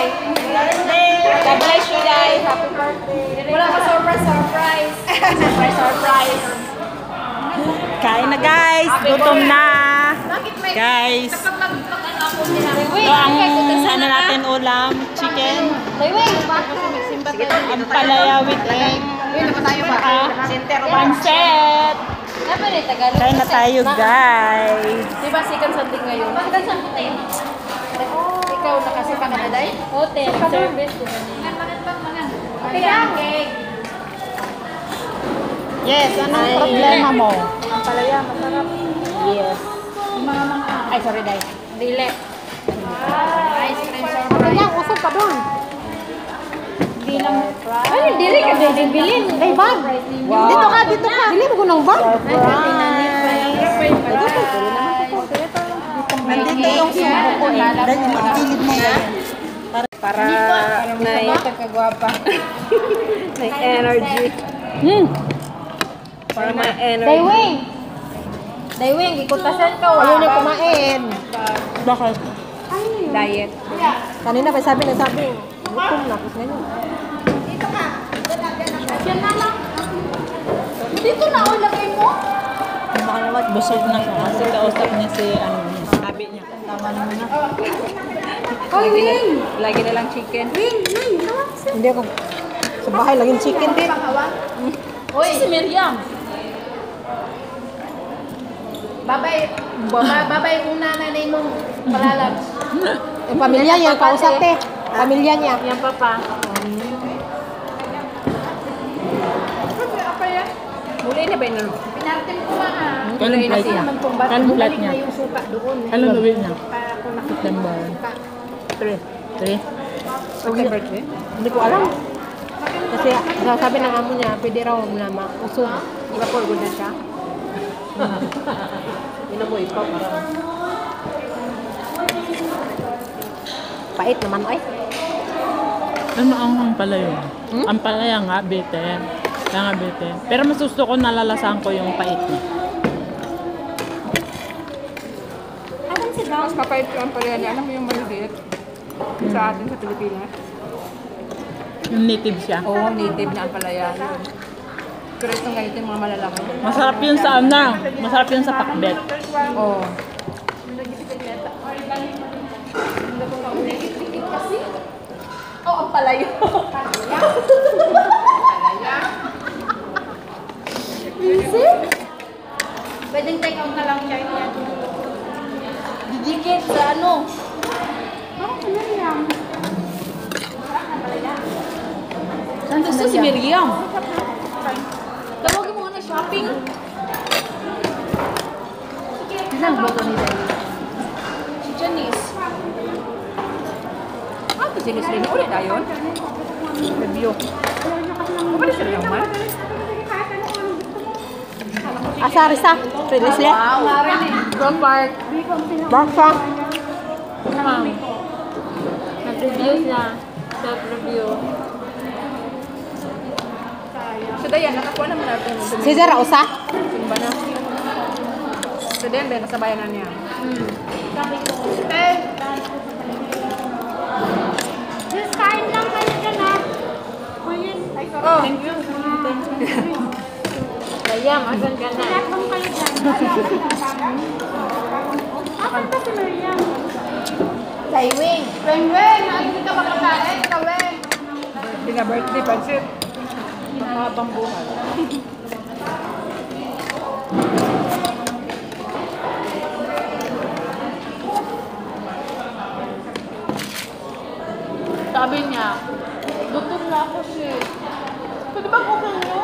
Day. God bless you, Day. Happy birthday. Wala ka surprise. Surprise. Kain na guys. Gutom na. Guys. Ito ang ano natin ulam. Chicken. Ang palaya with egg. Pancet. Kain na tayo guys. Diba second something ngayon? Second something. Ikaw nakasipa ka na, Day? Hotel. Service. Yes, anong problema mo? Ang palaya, masarap. Yes. Ay, sorry, Day. Dili. Ice cream surprise. Kaya, usap ka doon. Hindi lang. Ay, dili ka din bilhin. Ay, bag. Wow. Dito ka. Dili mo ko ng bag. Nandito yung sumo ko eh. Dahil iligilid mo yan. Para may kagwapa. May energy. Para may energy. Daywing, ikutasan ka. Ayaw niya kumain. Bakit? Diet. Kanina pa sabi. Gutom na. Tapos ngayon. Dito na, ulagay mo. Baka naman busog na siya kasi kausap niya si ano niya. Sabi niya. Tama naman na. Lagi na lang chicken. Hindi ako. Sa bahay, laging chicken din. Uy, si Miriam. Babay kung nanay mong palalag. Eh, pamilya niya, kausap eh. Pamilya niya. Yan papa. Muli na ba yun? Pinartin ko ba ha? Anong flight niya? Anong flight niya? Yung suka doon. Anong gawin niya? Ako na September. 3. okay, birthday? Hindi ko alam. Kasi sabi ng amo niya, pwede raw na mausog. Ipapol ko na siya. Inamoy pa para. Pait naman ay. Ano ang pala yun? Ang palaya nga, bete. Kaya nga bete. Pero mas gusto ko nalalasahan ko yung pait niya. Mas kapait ko ang palaya niya. Alam mo yung maliliit? Sa atin sa Pilipinas. Yung native siya. Oo, native na ang palaya. Pero itong ganito yung mga malalaki. Masarap yun sa ano. Masarap yun sa pakbet. Oo. Oh, ang palayo. Easy? Pwedeng take out na lang siya. Didikit sa ano? Saan gusto si Miriam? Tawagin mo nga na shopping. Ilang boto ni Daddy? Si Janice. Ito si Nisrin. Ulit tayo. Review. Ano sila naman? Asarisa. Feliz niya. Wow. From Park. Baksa. Nag-review siya. Self-review. So, Dayan, nakakuha naman natin. Si Zara usa. Simba na. So, Dembe, nasabayan na niya. Just kain lang kayo dyan ha. Oh, thank you. Dayang, asan ka na? Lahat mong kayo dyan. Asan ba si Miriam? Daywing. Weng, hindi ka makakain. Kaweng. Birthday, pansit. Habang buhay. Sabi niya, gutom na ako siya. Pwede ba cooking nyo?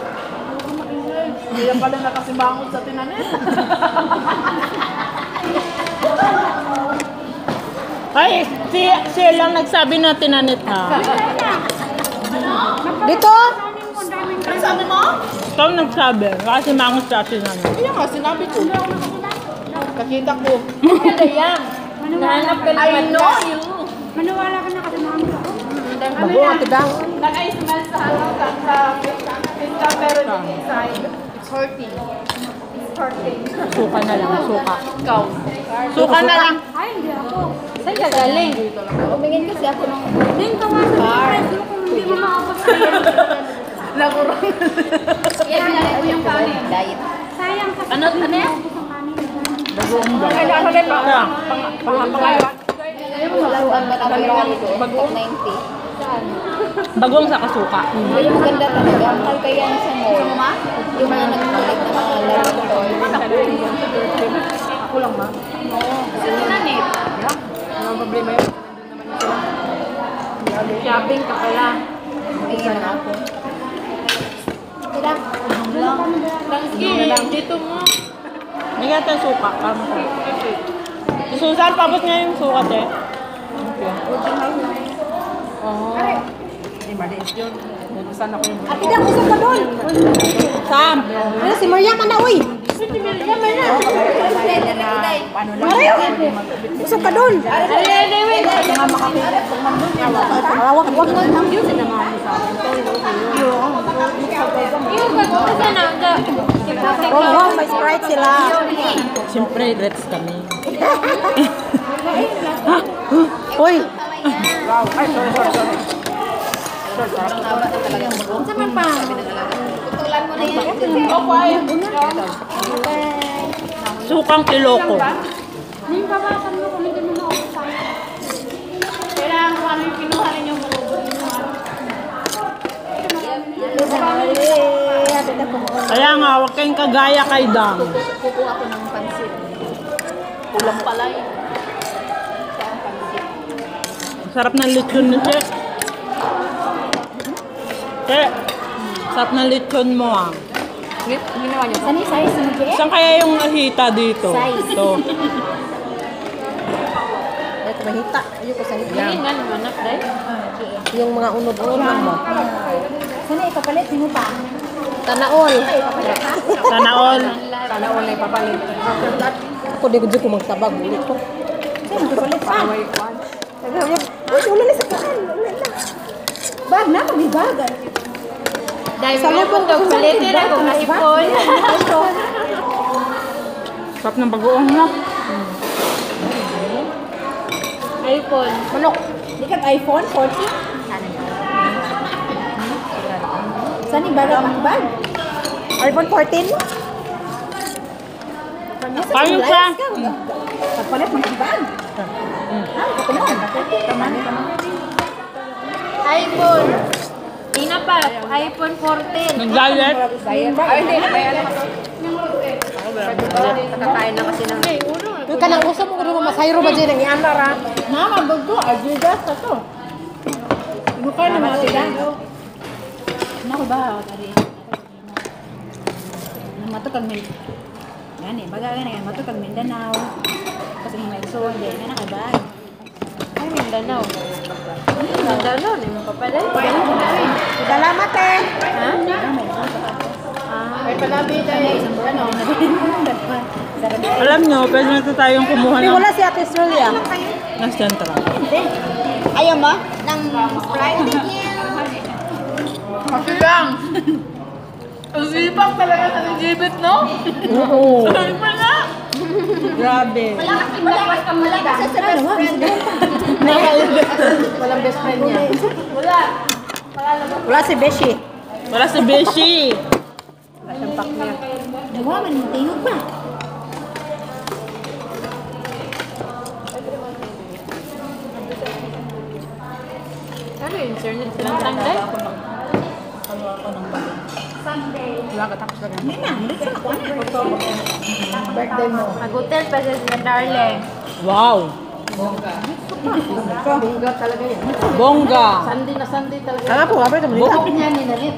Hindi pala nakasibangon sa tinanin. Ay, siya lang nagsabi na tinanit ha. Dito. Ano sabi mo? Ikaw nagsabi. Kasi mangot sa tinanit. Kaya nga, sinabi ko. Kakita ko. Ano yan? Nahanap ka naman. I know you. Maniwala ka na kasi namin ako. Bago nga tidang. Nag-i-smell sa ano, sa meron din inside. It's hearty. Suka na lang, suka. Ikaw. Suka na lang. Ay, hindi ako. Saan ka galing? Tumingin kasi ako ng Din tawasan mo price mo kung hindi mo makapag sa'yo. nagurong. Yan, pinalay ko yung kanin. Diet. Sayang kasi. Ano yan? Bagoong ba? Kailangan ko din ba? Kaya, Laruan ba ng pirali ko? Bago? 90. bagoong sa kasuka. Pero maganda talaga. Mahal kaya yan sa mall. Yung mga nagpalit na mga laruan. Ako lang ba? Oo. Kasi nanit. Ano problema yun? Shopping ka pala. Tingin na ako. Sila. Lang. Dito mo. Hindi ka tayo suka. Parang ko. Susan, pabot nga yung suka, te. Oo. Hindi, maliit yun. Saan ako yun? Ate, usap ka doon. Sam! Ano, si Maria man na, uy. Usap ka doon. Wag na lang yun. Oh, may Sprite sila. Siyempre, let's kami. Uy. Ay, sorry. Saman pa. Tutulan mo na yan. Sukang kiloko. Din tawasan mo kung hindi mo makapag sa'yo. Kailangan kung ano yung kinuha ninyo mo. Kaya nga, huwag kayong kagaya kay Dang. Kukuha ko ng pansit. Ulang pala yun. Sarap ng lechon ni Che. Che, sarap ng lechon mo ah. Ginawa niyo. Saan yung size mo, Jay? Saan kaya yung ahita dito? Size. Ito. Ito mahita. Ayoko sa hita. Yan. nga naman, dahil. Yung mga unod-unod lang mo. Sana ipapalit mo pa? Tanaol. Sana all. Sana all na ipapalit. Ako di ko magtabag. Ulit ko. Sana ipapalit pa. Away kwan. Uy, wala na sa kaan. Wala na. Bag na, may bagan. Dahil sa lupong daw, palitin ako na ipon. Sarap ng bagoong mo. iPhone. Manok. Di ka iPhone 40? Saan yung baga pang bag? iPhone 14? Kayo pa. Pagpalit mo ng bag. iPhone. Ina pa, iPhone 14. Nag-diet. Ay, hindi. Nakakain na kasi ng... Uy, kanang gusto mo kung masayro ba dyan ang iandar ha? Mama, bago, Adidas na to. Buka na mga tida. Naku ba, tari. Matukag Mindanao. Yan eh, baga yan, matukag Mindanao. Kasi may so, hindi, yan nakabay. Ay, Mindanao. Mindanao, hindi mo papalay. Salamat eh. Ha? Ay, palabi tayo. Ano? Alam nyo, pwede na ito tayong kumuha ng... Wala si Ate Julia. ng sentral. Ayaw mo? Ng Sprite? Kasi lang! Ang sipag talaga sa Nijibit, no? Oo. Sabi pa na! Grabe. Wala kasi sa best friend. Walang best friend niya. Wala si Beshi. Wala si Beshi. Wala siyang pack niya. Dawa, manintayog pa. Ano yung internet silang tanggal? Wala ka tapos lang. Hindi na, hindi sa ako. Birthday mo. Mag-hotel pa siya darling. Wow! Bongga talaga yan. Bongga! Sunday na Sunday talaga. Ano po, abay kami nila. Niya ni Nalit.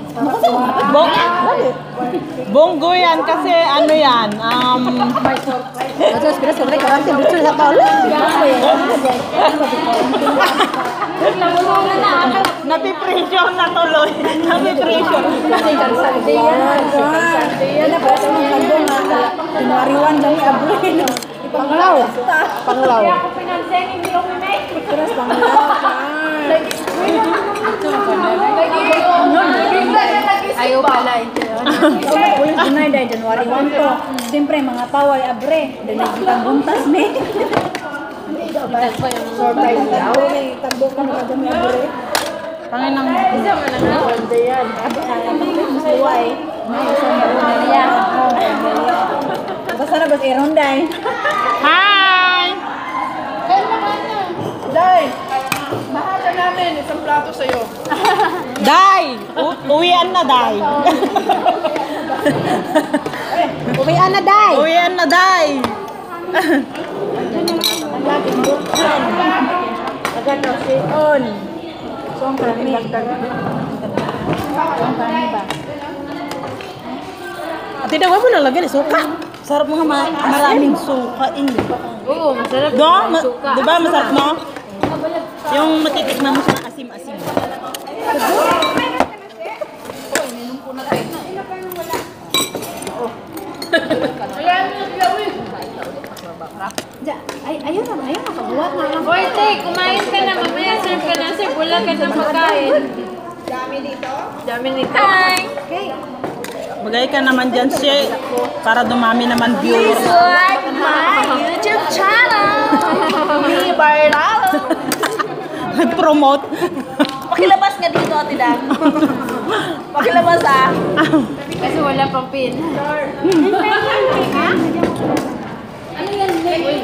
Bonggo yan kasi ano yan, May surprise. Terus kita sebenarnya karang sih lucu sa tao. napipresyon na tuloy. Napipresyon. Kasi kan Sunday yan. Sunday yan. Nabasa ng kandong na tinariwan kami abulin. Panglaw. Panglaw. Kaya ako pinansin, hindi ko pinay. Terus panglaw. Ayaw pala ito. Ulit dunay dahil January 1 to. Siyempre, mga paway abre. Dahil nagkitang buntas me. Surprise daw. Tagbo ka na kagami abre. Panginang Isa man na wanda yan. Suway. May isang marunay niya. Basta na bas ironday. Hi! Day, mahal namin. Isang plato sa'yo. Day! Uwian na, Day. Uwian na, Day. Uwian na, Day! Ang laging buksan. Agad na si On. Song kami. Song kami ba? Ate, daw mo nalagyan eh, suka. Sarap mga maraming suka. Oo, masarap. No? Diba masarap, no? Yung matitikman mo siya asim-asim. Ayun na pagbuhat na lang. Hoy, te, kumain ka na mamaya. Serve ka na, sir. Wala ka na pagkain. Dami nito. Hi! Magay ka naman dyan siya para dumami naman viewers. Like my YouTube channel! Be viral! Nag-promote. Pakilabas nga dito, Ate Dan. Pakilabas Kasi wala pang pin. Ano yan?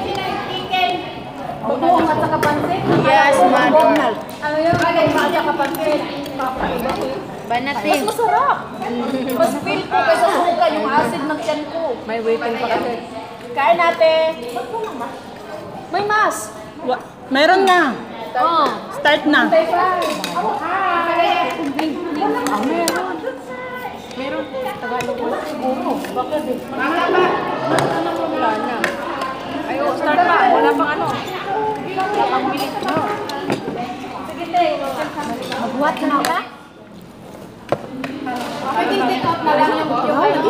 Bubuong at saka pansit? Yes, mother. Ano yung at saka pansit? Banatin. Mas masarap. Mas feel ko kaysa suka yung acid ng tiyan ko. May waiting pa kasi. Kain natin. May mas. Meron na. Oh. Start na. Meron. Tagalog mo siguro. Bakit eh? Wala na. Ayo, start pa. Wala pang ano. Wala pang bilis. Magbuhat ka na ba? Take out na lang yung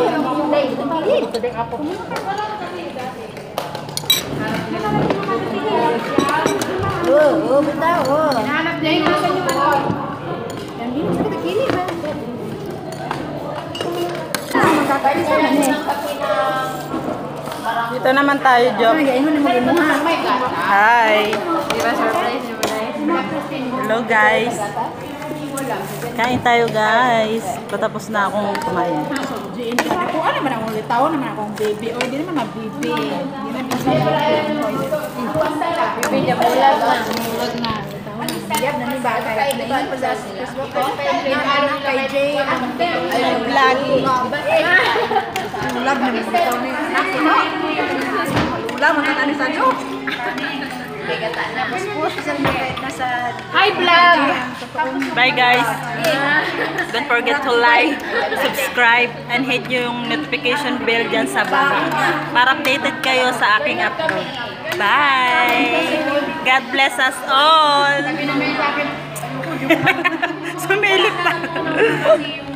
Oo, bitaw. Hanap niya yung nasa niyo. Yan din sa kili ba? Makakain sa man. Dito naman tayo, Job. Ay, ano naman mo ha? Hi. Di ba surprise niyo ba? Hello, guys. Kain tayo, guys. Patapos na akong kumain. Ako, ano naman akong litaw naman akong baby. O, di naman mabibi. Di naman bisa Bibi niya bulag na. Bulag na. Yab na ni bagay. Naingat pa sa Facebook ko. Kay Jay. Ay, vlog. Ulag na mga bitaw ni anak ko. Ulag, magkana ni Sanjo. Hi, vlog! Bye, guys. Don't forget to like, subscribe, and hit nyo yung notification bell dyan sa baba para updated kayo sa aking upload. Bye! God bless us all! Sumilip pa.